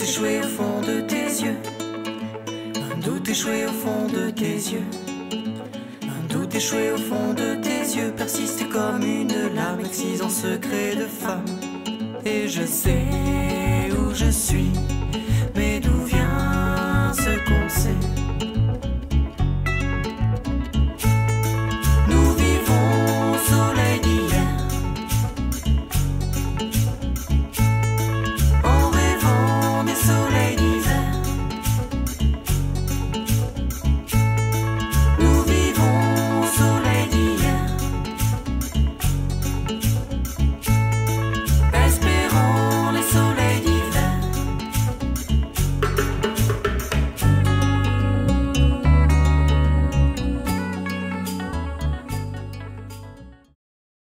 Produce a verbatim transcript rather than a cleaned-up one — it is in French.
échoué au fond de tes yeux. Un doute échoué au fond de tes yeux. Un doute échoué au fond de tes yeux persiste comme une larme exquise en secret de femme. Et je sais